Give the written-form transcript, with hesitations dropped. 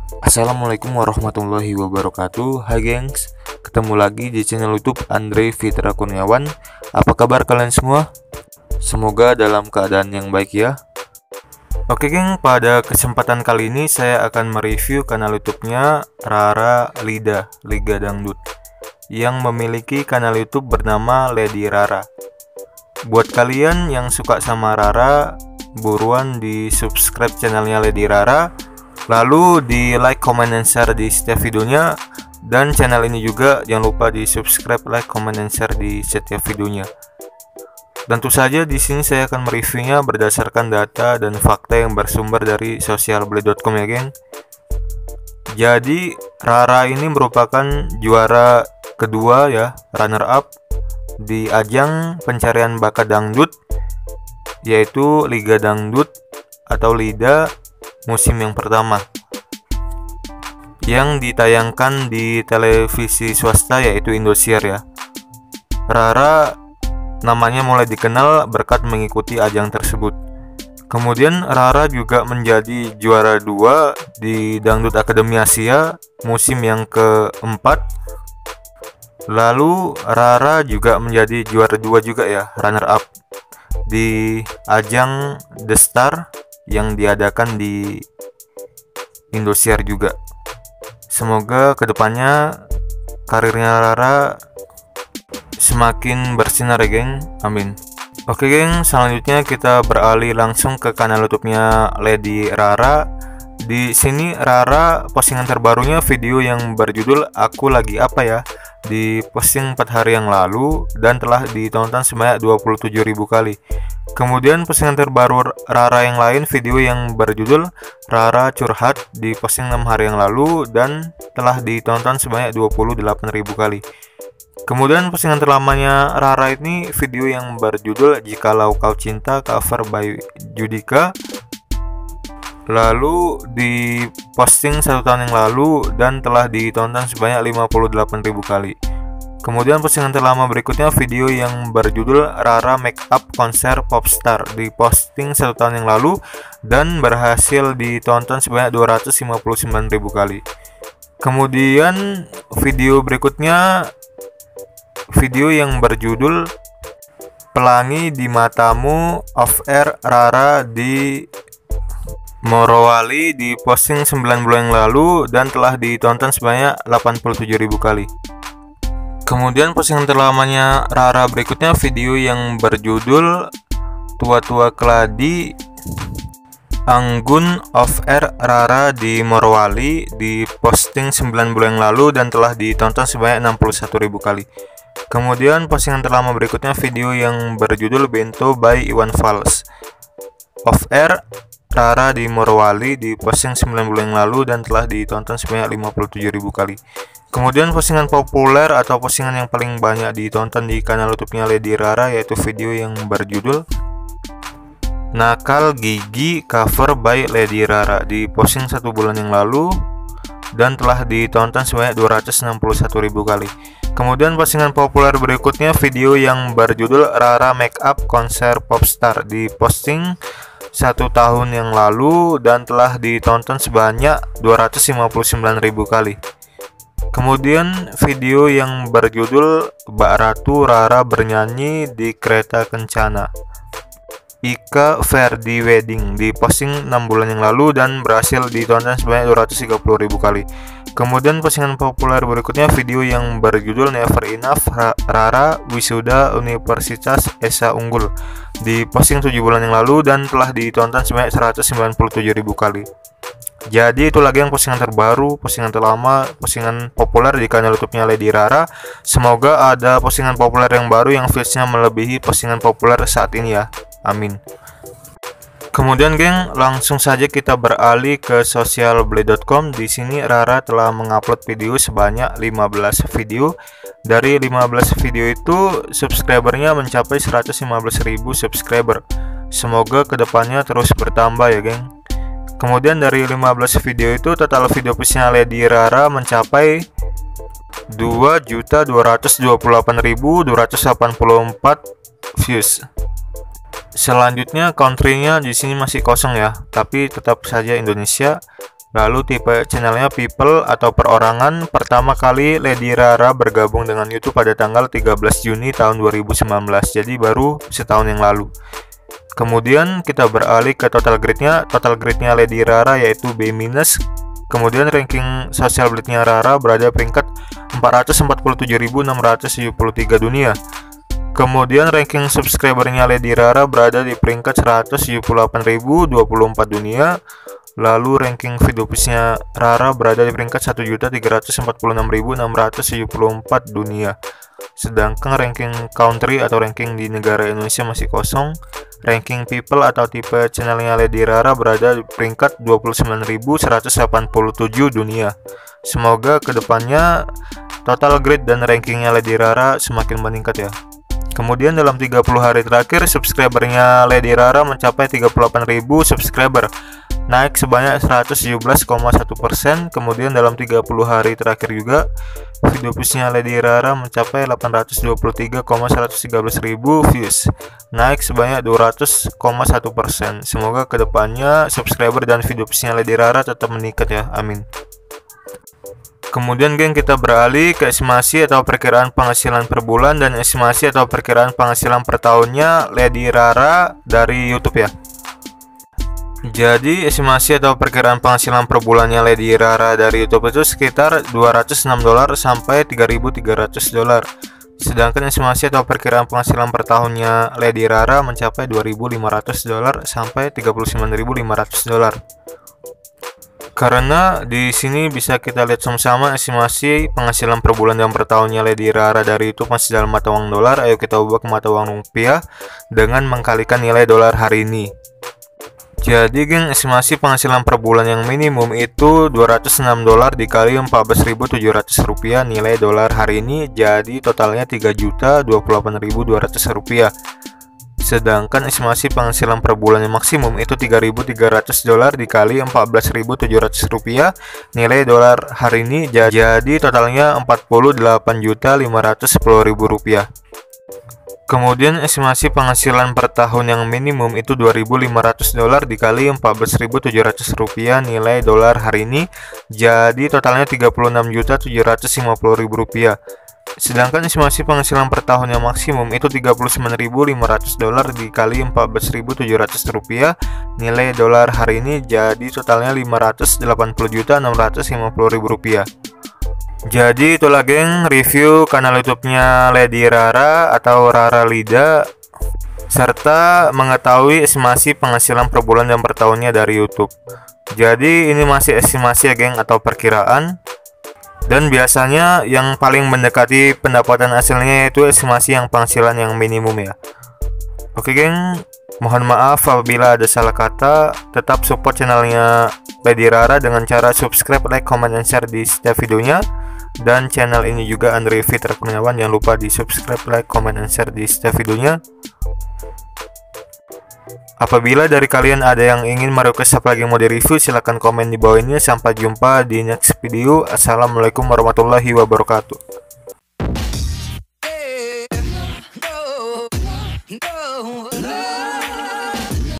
Assalamualaikum warahmatullahi wabarakatuh. Hai gengs, ketemu lagi di channel YouTube Andre Fitra Kurniawan. Apa kabar kalian semua? Semoga dalam keadaan yang baik ya. Oke geng, pada kesempatan kali ini saya akan mereview kanal YouTube-nya Rara Lida, Liga Dangdut, yang memiliki kanal YouTube bernama Lady Rara. Buat kalian yang suka sama Rara, buruan di subscribe channelnya Lady Rara, lalu di like, comment, dan share di setiap videonya. Dan channel ini juga jangan lupa di subscribe, like, comment, dan share di setiap videonya. Tentu saja di sini saya akan mereviewnya berdasarkan data dan fakta yang bersumber dari socialblade.com ya geng. Jadi Rara ini merupakan juara kedua ya, runner up di ajang pencarian bakat dangdut, yaitu Liga Dangdut atau Lida musim yang pertama yang ditayangkan di televisi swasta yaitu Indosiar ya. Rara namanya mulai dikenal berkat mengikuti ajang tersebut. Kemudian Rara juga menjadi juara 2 di Dangdut Akademi Asia musim yang keempat. Lalu Rara juga menjadi juara 2 juga ya, runner up di ajang The Star yang diadakan di Indosiar juga. Semoga kedepannya karirnya Rara semakin bersinar ya geng, amin. Oke geng, selanjutnya kita beralih langsung ke kanal YouTube-nya Lady Rara. Di sini Rara postingan terbarunya video yang berjudul Aku Lagi Apa Ya, diposting 4 hari yang lalu dan telah ditonton sebanyak 27.000 kali. Kemudian postingan terbaru Rara yang lain, video yang berjudul Rara Curhat, diposting 6 hari yang lalu dan telah ditonton sebanyak 28.000 kali. Kemudian postingan terlamanya Rara ini video yang berjudul Jikalau Kau Cinta, cover by Judika, lalu diposting 1 tahun yang lalu dan telah ditonton sebanyak 58.000 kali. Kemudian postingan terlama berikutnya video yang berjudul Rara Make Up Konser Popstar, diposting 1 tahun yang lalu dan berhasil ditonton sebanyak 259.000 kali. Kemudian video berikutnya video yang berjudul Pelangi di Matamu Off Air Rara di Morowali, diposting 9 bulan yang lalu dan telah ditonton sebanyak 87.000 kali. Kemudian postingan terlamanya Rara berikutnya video yang berjudul Tua-tua Keladi Anggun Off Air Rara di Morowali, diposting 9 bulan yang lalu dan telah ditonton sebanyak 61.000 kali. Kemudian postingan terlama berikutnya video yang berjudul Bento by Iwan Fals Off Air Rara di Morowali, diposting 9 bulan yang lalu dan telah ditonton sebanyak 57.000 kali. Kemudian postingan populer atau postingan yang paling banyak ditonton di kanal YouTube-nya Lady Rara yaitu video yang berjudul Nakal Gigi, cover by Lady Rara, diposting 1 bulan yang lalu dan telah ditonton sebanyak 261.000 kali. Kemudian postingan populer berikutnya video yang berjudul Rara Make Up Konser Popstar, diposting 1 tahun yang lalu dan telah ditonton sebanyak 259.000 kali. Kemudian video yang berjudul Mbak Ratu Rara bernyanyi di Kereta Kencana, Ika Verdi Wedding, diposting 6 bulan yang lalu dan berhasil ditonton sebanyak 230.000 kali. Kemudian postingan populer berikutnya video yang berjudul Never Enough Rara Wisuda Universitas Esa Unggul, diposting 7 bulan yang lalu dan telah ditonton sebanyak 197.000 kali. Jadi itu lagi yang postingan terbaru, postingan terlama, postingan populer di kanal YouTube-nya Lady Rara. Semoga ada postingan populer yang baru yang views-nya melebihi postingan populer saat ini ya. Amin. Kemudian geng, langsung saja kita beralih ke socialblade.com. Di sini Rara telah mengupload video sebanyak 15 video. Dari 15 video itu subscribernya mencapai 115.000 subscriber. Semoga kedepannya terus bertambah ya geng. Kemudian dari 15 video itu total video views-nya Lady Rara mencapai 2.228.284 views. Selanjutnya country-nya di sini masih kosong ya, tapi tetap saja Indonesia. Lalu tipe channelnya people atau perorangan. Pertama kali Lady Rara bergabung dengan YouTube pada tanggal 13 Juni tahun 2019, jadi baru setahun yang lalu. Kemudian kita beralih ke total grade-nya. Total grade-nya Lady Rara yaitu B-. Kemudian ranking social blade-nya Rara berada peringkat 447.673 dunia. Kemudian ranking subscriber-nya Lady Rara berada di peringkat 178.024 dunia. Lalu ranking video views-nya Rara berada di peringkat 1.346.674 dunia. Sedangkan ranking country atau ranking di negara Indonesia masih kosong. Ranking people atau tipe channelnya Lady Rara berada di peringkat 29.187 dunia. Semoga kedepannya total grade dan rankingnya Lady Rara semakin meningkat ya. Kemudian dalam 30 hari terakhir subscribernya Lady Rara mencapai 38.000 subscriber, naik sebanyak 117,1%. Kemudian dalam 30 hari terakhir juga video viewsnya Lady Rara mencapai 823,113.000 views, naik sebanyak 200,1%. Semoga kedepannya subscriber dan video viewsnya Lady Rara tetap meningkat ya, amin. Kemudian geng, kita beralih ke estimasi atau perkiraan penghasilan per bulan dan estimasi atau perkiraan penghasilan per tahunnya Lady Rara dari YouTube ya. Jadi estimasi atau perkiraan penghasilan per bulannya Lady Rara dari YouTube itu sekitar $206 sampai $3.300. Sedangkan estimasi atau perkiraan penghasilan per tahunnya Lady Rara mencapai $2.500 sampai $39.500. Karena di sini bisa kita lihat sama-sama estimasi penghasilan per bulan dan per tahunnya Lady Rara dari YouTube masih dalam mata uang dolar. Ayo kita ubah ke mata uang rupiah dengan mengkalikan nilai dolar hari ini. Jadi geng, estimasi penghasilan per bulan yang minimum itu $206 dikali 14.700 rupiah nilai dolar hari ini, jadi totalnya $3.028.200. Sedangkan estimasi penghasilan per bulan yang maksimum itu $3.300 dikali 14.700 rupiah nilai dolar hari ini, jadi totalnya $48.510.000 rupiah. Kemudian estimasi penghasilan per tahun yang minimum itu $2.500 dikali 14.700 rupiah nilai dolar hari ini, jadi totalnya $36.750.000 rupiah. Sedangkan estimasi penghasilan per tahun yang maksimum itu $39.500 dikali 14.700 rupiah nilai dolar hari ini, jadi totalnya $580.650.000 rupiah. Jadi itulah geng review kanal YouTube-nya Lady Rara atau Rara Lida, serta mengetahui estimasi penghasilan per bulan dan per tahunnya dari YouTube. Jadi ini masih estimasi ya geng atau perkiraan. Dan biasanya yang paling mendekati pendapatan hasilnya yaitu estimasi yang penghasilan yang minimum ya. Oke geng, mohon maaf apabila ada salah kata. Tetap support channelnya Lady Rara dengan cara subscribe, like, comment, dan share di setiap videonya. Dan channel ini juga Andre Fitra Kurniawan, jangan lupa di subscribe, like, comment, dan share di setiap videonya. Apabila dari kalian ada yang ingin merequest apa lagi mau di-review, silahkan komen di bawah ini. Sampai jumpa di next video. Assalamualaikum warahmatullahi wabarakatuh.